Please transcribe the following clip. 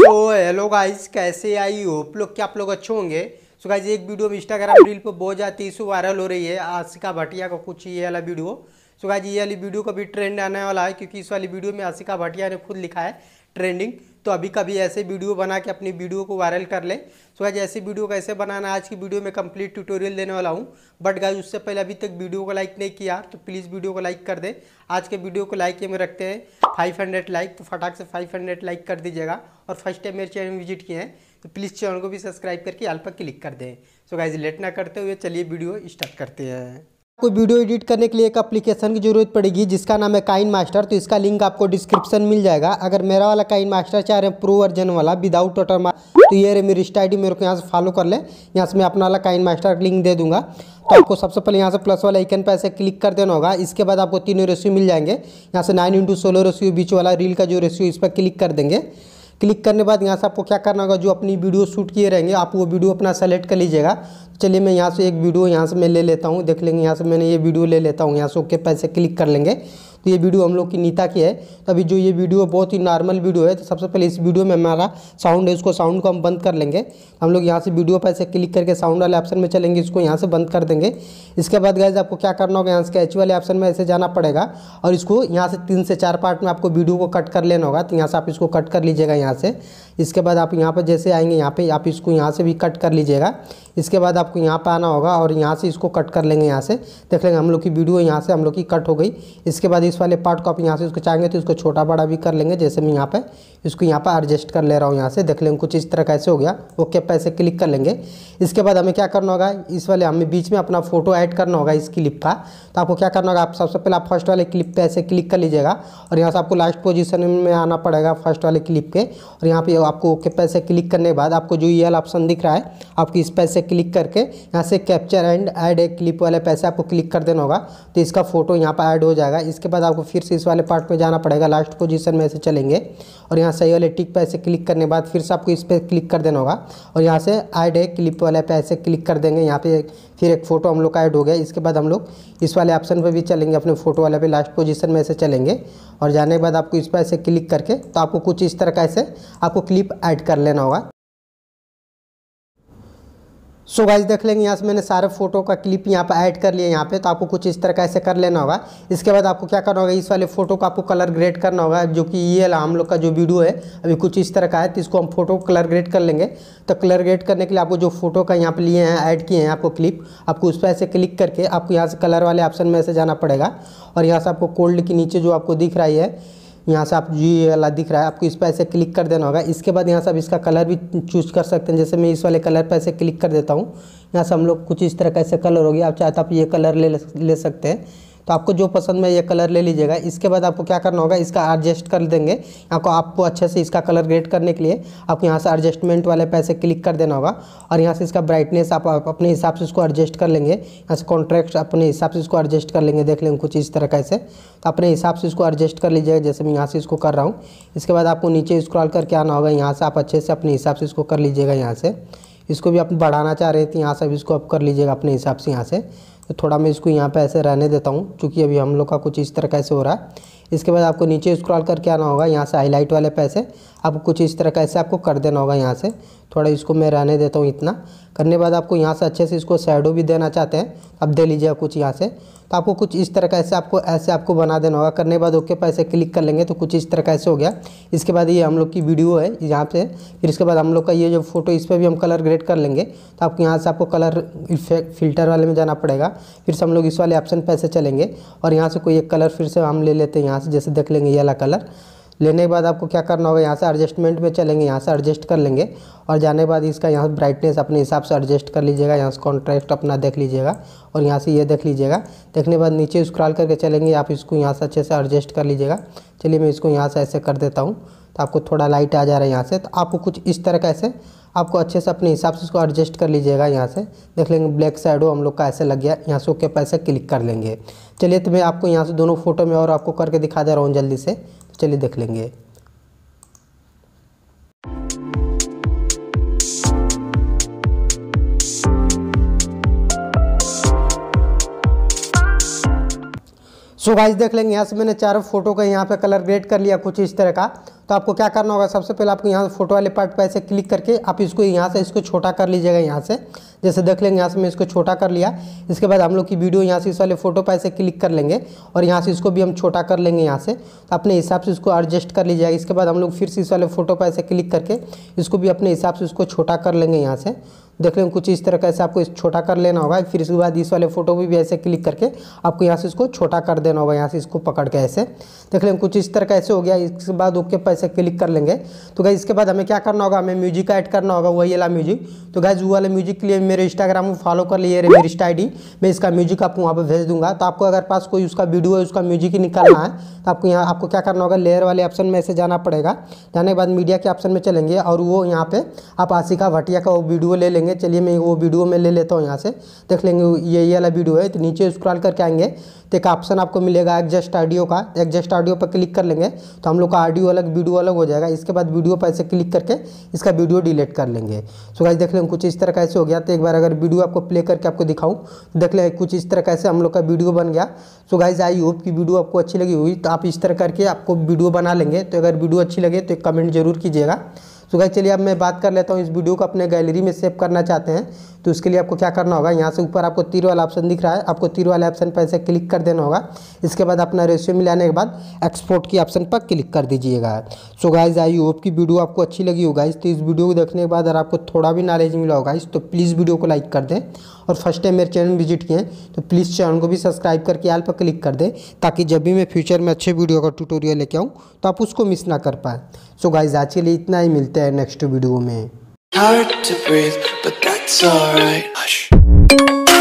Hello guys, कैसे I hope लोग क्या आप लोग अच्छे होंगे। सो गाइस, एक वीडियो में इंस्टाग्राम रील पे बहुत ज़्यादा इशू वायरल हो रही है आशिका भाटिया का कुछ ये वाला वीडियो। सो गाइस, ये वाली वीडियो का भी ट्रेंड आने वाला है क्योंकि इस वाली वीडियो में आशिका भाटिया ने खुद लिखा है ट्रेंडिंग। तो अभी कभी ऐसे वीडियो बना के अपनी वीडियो को वायरल कर ले। सो गाइस, ऐसी वीडियो कैसे बनाना आज की वीडियो में कंप्लीट ट्यूटोरियल देने वाला हूँ। बट गाइस, उससे पहले अभी तक वीडियो को लाइक नहीं किया तो प्लीज़ वीडियो को लाइक कर दे। आज के वीडियो को लाइक में रखते हैं 500 लाइक, तो फटाक से 500 लाइक कर दीजिएगा। और फर्स्ट टाइम मेरे चैनल विजिट किए हैं तो प्लीज़ चैनल को भी सब्सक्राइब करके ऑल पर क्लिक कर दें। सो गाइस, लेट ना करते हुए चलिए वीडियो स्टार्ट करते हैं। आपको वीडियो एडिट करने के लिए एक एप्लीकेशन की जरूरत पड़ेगी जिसका नाम है काइन मास्टर। तो इसका लिंक आपको डिस्क्रिप्शन मिल जाएगा। अगर मेरा वाला काइन मास्टर चाह रहे हैं प्रो वर्जन वाला विदाउट वाटरमार्क, तो ये रही मेरी इंस्टा आईडी, मेरे को यहाँ से फॉलो कर ले। यहाँ से मैं अपना वाला काइन मास्टर लिंक दे दूंगा। तो आपको सबसे पहले यहाँ से प्लस वाला आइकन पे ऐसे क्लिक कर देना होगा। इसके बाद आपको तीनों रेशियो मिल जाएंगे। यहाँ से 9:16 रेशियो बीच वाला रील का जो रेशियो, इस पर क्लिक कर देंगे। क्लिक करने के बाद यहाँ से आपको क्या करना होगा, जो अपनी वीडियो शूट किए रहेंगे आप वो वीडियो अपना सेलेक्ट कर लीजिएगा। चलिए मैं यहाँ से एक वीडियो यहाँ से मैं ले लेता हूँ, देख लेंगे। यहाँ से मैंने ये वीडियो ले लेता हूँ। यहाँ से ओके पैसे क्लिक कर लेंगे। तो ये वीडियो हम लोग की नीता की है। तो अभी जो ये वीडियो बहुत ही नॉर्मल वीडियो है, तो सबसे पहले इस वीडियो में हमारा साउंड है, उसको साउंड को हम बंद कर लेंगे। हम लोग यहाँ से वीडियो पर ऐसे क्लिक करके साउंड वाले ऑप्शन में चलेंगे, इसको यहाँ से बंद कर देंगे। इसके बाद गाइस आपको क्या करना होगा, यहाँ से स्केच वाले ऑप्शन में ऐसे जाना पड़ेगा और इसको यहाँ से 3 से 4 पार्ट में आपको वीडियो को कट कर लेना होगा। तो यहाँ से आप इसको कट कर लीजिएगा यहाँ से। इसके बाद आप यहाँ पर जैसे आएंगे, यहाँ पे आप इसको यहाँ से भी कट कर लीजिएगा। इसके बाद आपको यहाँ पर आना होगा और यहाँ से इसको कट कर लेंगे। यहाँ से देख लेंगे हम लोग की वीडियो यहाँ से हम लोग की कट हो गई। इसके बाद इस वाले पार्ट को आप यहाँ से इसको चाहेंगे तो इसको छोटा बड़ा भी कर लेंगे। जैसे मैं यहाँ पे इसको यहाँ पर एडजस्ट कर ले रहा हूँ। यहाँ से देख लेंगे कुछ इस तरह कैसे हो गया। ओके पैसे क्लिक कर लेंगे। इसके बाद हमें क्या करना होगा, इस वाले हमें बीच में अपना फोटो ऐड करना होगा इस क्लिप का। तो आपको क्या करना होगा, आप सबसे पहले आप फर्स्ट वाले क्लिप पे ऐसे क्लिक कर लीजिएगा और यहाँ से आपको लास्ट पोजीशन में आना पड़ेगा फर्स्ट वाले क्लिप के। और यहाँ पे आपको ओके पैसे क्लिक करने के बाद आपको जो ये वाला ऑप्शन दिख रहा है, आपको इस पैसे क्लिक करके यहाँ से capture and add a clip वाले पैसे आपको क्लिक कर देना होगा। तो इसका फोटो यहाँ पर ऐड हो जाएगा। इसके बाद आपको फिर से इस वाले पार्ट में जाना पड़ेगा, लास्ट पोजीशन में ऐसे चलेंगे और यहाँ सही वाले टिक पे ऐसे क्लिक करने के बाद फिर से आपको इस पर क्लिक कर देना होगा और यहाँ से ऐड ए क्लिप वाले पे ऐसे क्लिक कर देंगे। यहाँ पे फिर एक फ़ोटो हम लोग का ऐड हो गया। इसके बाद हम लोग इस वाले ऑप्शन पे भी चलेंगे, अपने फ़ोटो वाले पे लास्ट पोजीशन में ऐसे चलेंगे और जाने के बाद आपको इस पर ऐसे क्लिक करके तो आपको कुछ इस तरह का ऐसे आपको क्लिप ऐड कर लेना होगा। सो गाइस, देख लेंगे यहाँ से मैंने सारे फोटो का क्लिप यहाँ पर ऐड कर लिया यहाँ पे। तो आपको कुछ इस तरह का ऐसे कर लेना होगा। इसके बाद आपको क्या करना होगा, इस वाले फोटो को आपको कलर ग्रेड करना होगा। जो कि ये हम लोग का जो वीडियो है अभी कुछ इस तरह का है, तो इसको हम फोटो को कलर ग्रेड कर लेंगे। तो कलर ग्रेड करने के लिए आपको जो फोटो का यहाँ पे लिए हैं ऐड किए हैं आपको क्लिप, आपको उस पर ऐसे क्लिक करके आपको यहाँ से कलर वाले ऑप्शन में ऐसे जाना पड़ेगा और यहाँ से आपको कोल्ड के नीचे जो आपको दिख रहा है, यहाँ से आप ये वाला दिख रहा है, आपको इस पर ऐसे क्लिक कर देना होगा। इसके बाद यहाँ से आप इसका कलर भी चूज कर सकते हैं। जैसे मैं इस वाले कलर पर ऐसे क्लिक कर देता हूँ। यहाँ से हम लोग कुछ इस तरह का ऐसे कलर हो गया। आप चाहे तो आप ये कलर ले सकते हैं। तो आपको जो पसंद है ये कलर ले लीजिएगा। इसके बाद आपको क्या करना होगा, इसका एडजस्ट कर देंगे। यहाँ को आपको अच्छे से इसका कलर ग्रेड करने के लिए आपको यहाँ से एडजस्टमेंट वाले पे ऐसे क्लिक कर देना होगा और यहाँ से इसका ब्राइटनेस आप अपने हिसाब से इसको एडजस्ट कर लेंगे। यहाँ से कॉन्ट्रैक्ट अपने हिसाब से इसको एडजस्ट कर लेंगे। देख लेंगे कुछ इस तरह कैसे, तो अपने हिसाब से इसको एडजस्ट कर लीजिएगा जैसे मैं यहाँ से इसको कर रहा हूँ। इसके बाद आपको नीचे स्क्रॉल करके आना होगा। यहाँ से आप अच्छे से अपने हिसाब से इसको कर लीजिएगा। यहाँ से इसको भी आप बढ़ाना चाह रहे थे, यहाँ से भी इसको आप कर लीजिएगा अपने हिसाब से। यहाँ से तो थोड़ा मैं इसको यहाँ पे ऐसे रहने देता हूँ क्योंकि अभी हम लोग का कुछ इस तरह कैसे हो रहा है। इसके बाद आपको नीचे स्क्रॉल करके आना होगा। यहाँ से हाईलाइट वाले पैसे आपको कुछ इस तरह कैसे आपको कर देना होगा। यहाँ से थोड़ा इसको मैं रहने देता हूँ। इतना करने के बाद आपको यहाँ से अच्छे से इसको शैडो भी देना चाहते हैं, अब दे लीजिएगा कुछ यहाँ से। तो आपको कुछ इस तरह कैसे आपको बना देना होगा। करने के बाद ओके पैसे क्लिक कर लेंगे तो कुछ इस तरह कैसे हो गया। इसके बाद ये हम लोग की वीडियो है यहाँ पे। फिर इसके बाद हम लोग का ये जो फोटो, इस पर भी हम कलर ग्रेड कर लेंगे। तो आपको यहाँ से आपको कलर इफेक्ट फिल्टर वाले में जाना पड़ेगा। फिर से हम लोग इस वाले ऑप्शन पे ऐसे चलेंगे और यहाँ से कोई एक कलर फिर से हम ले लेते हैं। यहाँ से जैसे देख लेंगे ये वाला कलर लेने के बाद आपको क्या करना होगा, यहाँ से एडजस्टमेंट में चलेंगे, यहाँ से एडजस्ट कर लेंगे और जाने के बाद इसका यहाँ ब्राइटनेस अपने हिसाब से एडजस्ट कर लीजिएगा। यहाँ से कॉन्ट्रास्ट अपना देख लीजिएगा और यहाँ से ये देख लीजिएगा। देखने के बाद नीचे स्क्रॉल करके चलेंगे, आप इसको यहाँ से अच्छे से एडजस्ट कर लीजिएगा। चलिए मैं इसको यहाँ से ऐसे कर देता हूँ तो आपको थोड़ा लाइट आ जा रहा है यहाँ से। तो आपको कुछ इस तरह कैसे आपको अच्छे से अपने हिसाब से इसको एडजस्ट कर लीजिएगा। यहाँ से देख लेंगे ब्लैक शैडो हम लोग का ऐसे लग गया। यहाँ से ओके पैसे क्लिक कर लेंगे। चलिए तो मैं आपको यहाँ से दोनों फोटो में और आपको करके दिखा दे रहा हूँ जल्दी से। चलिए देख लेंगे। सो गाइस, देख लेंगे यहाँ से मैंने चारों फोटो का यहाँ पे कलर ग्रेड कर लिया कुछ इस तरह का। तो आपको क्या करना होगा, सबसे पहले आपको यहाँ फोटो वाले पार्ट पर ऐसे क्लिक करके आप इसको यहाँ से इसको छोटा कर लीजिएगा। यहाँ से जैसे देख लेंगे, यहाँ से मैं इसको छोटा कर लिया। इसके बाद हम लोग की वीडियो यहाँ से इस वाले फोटो पर ऐसे क्लिक कर लेंगे और यहाँ से इसको भी हम छोटा कर लेंगे। यहाँ से तो अपने हिसाब से इसको एडजस्ट कर लीजिएगा। इसके बाद हम लोग फिर से इस वाले फोटो पर ऐसे क्लिक करके इसको भी अपने हिसाब से इसको छोटा कर लेंगे। यहाँ से देख लेंगे कुछ इस तरह का ऐसे आपको छोटा कर लेना होगा। फिर इसके बाद इस वाले फोटो भी ऐसे क्लिक करके आपको यहाँ से इसको छोटा कर देना होगा। यहाँ से इसको पकड़ के ऐसे देख लेंगे कुछ इस तरह का ऐसे हो गया। इसके बाद ओके पर ऐसे क्लिक कर लेंगे। तो गाइस इसके बाद हमें क्या करना होगा, हमें म्यूजिक ऐड करना होगा, वही वाला म्यूजिक। तो गाइस वो वाले म्यूजिक के लिए मेरे इंस्टाग्राम में फॉलो कर लिए, मेरी इंस्टा ID, मैं इसका म्यूजिक आपको वहाँ पर भेज दूंगा। तो आपको अगर पास कोई उसका वीडियो है, उसका म्यूजिक ही निकालना है, तो आपको यहाँ आपको क्या करना होगा, लेयर वाले ऑप्शन में ऐसे जाना पड़ेगा। जाने के बाद मीडिया के ऑप्शन में चलेंगे और वो यहाँ पे आप आशिका भाटिया का वो वीडियो ले लेंगे। चलिए मैं वो वीडियो में ले लेता हूँ। यहाँ से देख लेंगे ये वाला वीडियो है। तो नीचे स्क्रॉल करके आएंगे तो एक ऑप्शन आपको मिलेगा एडजस्ट ऑडियो का। एडजस्ट ऑडियो पर क्लिक कर लेंगे तो हम लोग का ऑडियो अलग वीडियो अलग हो जाएगा। इसके बाद वीडियो पर ऐसे क्लिक करके इसका वीडियो डिलीट कर लेंगे। सो गाइस देख लेंगे कुछ इस तरह का ऐसे हो गया। तो एक बार अगर वीडियो आपको प्ले करके आपको दिखाऊं तो देख लेंगे कुछ इस तरह का ऐसे हम लोग का वीडियो बन गया। सो गाइस आई होप की वीडियो आपको अच्छी लगी हुई, तो आप इस तरह करके आपको वीडियो बना लेंगे। तो अगर वीडियो अच्छी लगे तो एक कमेंट जरूर कीजिएगा। तो गाइस चलिए अब मैं बात कर लेता हूँ, इस वीडियो को अपने गैलरी में सेव करना चाहते हैं तो उसके लिए आपको क्या करना होगा, यहाँ से ऊपर आपको तीर वाला ऑप्शन दिख रहा है, आपको तीर वाले ऑप्शन पर ऐसे क्लिक कर देना होगा। इसके बाद अपना रेशियो में लाने के बाद एक्सपोर्ट की ऑप्शन पर क्लिक कर दीजिएगा। सो गाइस आई होप की वीडियो आपको अच्छी लगी होगा। तो इस वीडियो को देखने के बाद अगर आपको थोड़ा भी नॉलेज मिला होगा तो प्लीज़ वीडियो को लाइक कर दें और फर्स्ट टाइम मेरे चैनल विजिट किए तो प्लीज़ चैनल को भी सब्सक्राइब करके ऑल पर क्लिक कर दें, ताकि जब भी मैं फ्यूचर में अच्छे वीडियो का ट्यूटोरियल लेके आऊँ तो आप उसको मिस ना कर पाए। सो गाइस आज के लिए इतना ही, मिलते हैं नेक्स्ट वीडियो में। Hard to breathe, but that's alright. Hush.